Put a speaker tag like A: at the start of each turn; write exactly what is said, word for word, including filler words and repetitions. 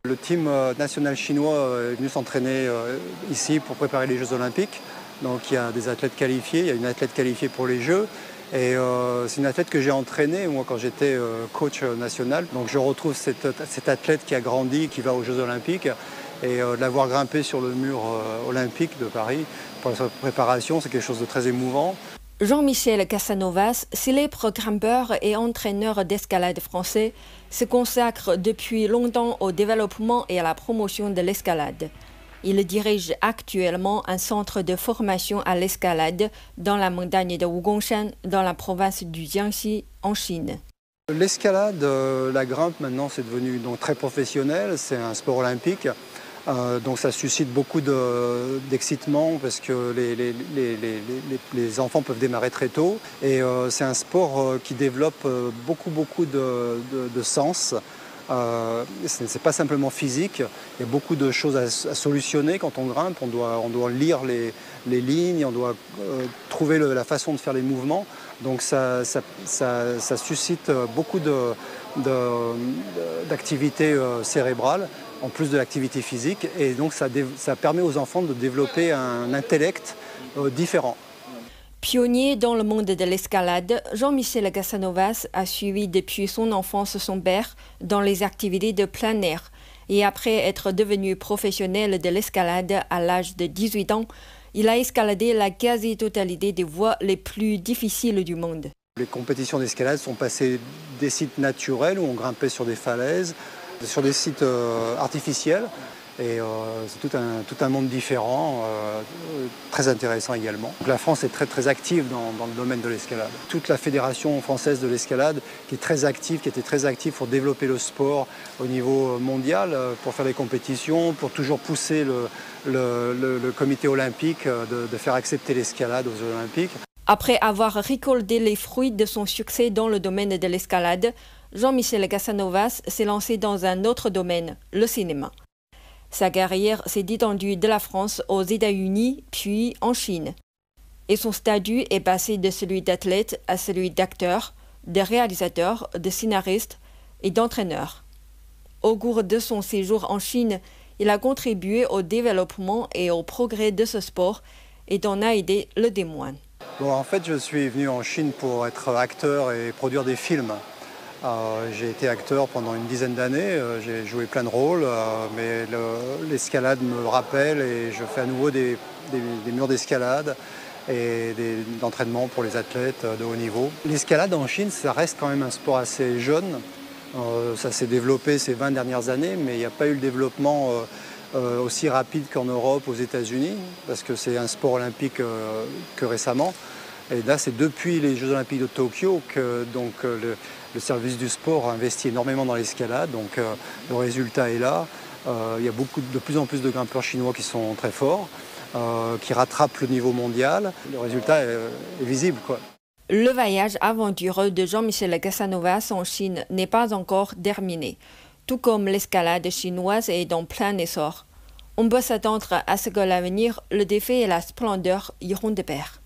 A: Le team national chinois est venu s'entraîner ici pour préparer les Jeux Olympiques. Donc il y a des athlètes qualifiés, il y a une athlète qualifiée pour les Jeux. Et euh, c'est une athlète que j'ai entraînée, moi, quand j'étais euh, coach national. Donc je retrouve cette, cette athlète qui a grandi, qui va aux Jeux Olympiques. Et euh, de l'avoir grimpé sur le mur euh, olympique de Paris pour sa préparation, c'est quelque chose de très émouvant.
B: Jean-Michel Casanovas, célèbre grimpeur et entraîneur d'escalade français, se consacre depuis longtemps au développement et à la promotion de l'escalade. Il dirige actuellement un centre de formation à l'escalade dans la montagne de Wugongshan, dans la province du Jiangxi, en Chine.
A: L'escalade, euh, la grimpe, maintenant, c'est devenu donc, très professionnel, c'est un sport olympique. Euh, donc ça suscite beaucoup d'excitement parce que les, les, les, les, les enfants peuvent démarrer très tôt. Et euh, c'est un sport euh, qui développe euh, beaucoup, beaucoup de, de, de sens. Euh, ce n'est pas simplement physique, il y a beaucoup de choses à, à solutionner quand on grimpe. On doit, on doit lire les, les lignes, on doit euh, trouver le, la façon de faire les mouvements. Donc ça, ça, ça, ça suscite beaucoup d'activités euh, cérébrales, en plus de l'activité physique, et donc ça, ça permet aux enfants de développer un intellect euh, différent.
B: Pionnier dans le monde de l'escalade, Jean-Michel Casanovas a suivi depuis son enfance son père dans les activités de plein air. Et après être devenu professionnel de l'escalade à l'âge de dix-huit ans, il a escaladé la quasi-totalité des voies les plus difficiles du monde.
A: Les compétitions d'escalade sont passées des sites naturels où on grimpait sur des falaises, sur des sites euh, artificiels. Et euh, c'est tout un, tout un monde différent, euh, très intéressant également. La France est très très active dans, dans le domaine de l'escalade. Toute la fédération française de l'escalade qui est très active, qui était très active pour développer le sport au niveau mondial, pour faire des compétitions, pour toujours pousser le, le, le, le comité olympique de, de faire accepter l'escalade aux Jeux Olympiques.
B: Après avoir récolté les fruits de son succès dans le domaine de l'escalade, Jean-Michel Casanovas s'est lancé dans un autre domaine, le cinéma. Sa carrière s'est étendue de la France aux États-Unis, puis en Chine. Et son statut est passé de celui d'athlète à celui d'acteur, de réalisateur, de scénariste et d'entraîneur. Au cours de son séjour en Chine, il a contribué au développement et au progrès de ce sport et en a aidé le témoin.
A: Bon, en fait, je suis venu en Chine pour être acteur et produire des films. Euh, j'ai été acteur pendant une dizaine d'années, euh, j'ai joué plein de rôles, euh, mais l'escalade le, me rappelle et je fais à nouveau des, des, des murs d'escalade et d'entraînement pour les athlètes de haut niveau. L'escalade en Chine, ça reste quand même un sport assez jeune. Euh, ça s'est développé ces vingt dernières années, mais il n'y a pas eu le développement euh, euh, aussi rapide qu'en Europe, aux États-Unis, parce que c'est un sport olympique euh, que récemment. Et là, c'est depuis les Jeux Olympiques de Tokyo que donc, le, le service du sport a investi énormément dans l'escalade. Donc euh, le résultat est là. Euh, il y a beaucoup, de plus en plus de grimpeurs chinois qui sont très forts, euh, qui rattrapent le niveau mondial. Le résultat est, est visible, quoi.
B: Le voyage aventureux de Jean-Michel Casanovas en Chine n'est pas encore terminé. Tout comme l'escalade chinoise est en plein essor. On peut s'attendre à ce que l'avenir, le défi et la splendeur iront de pair.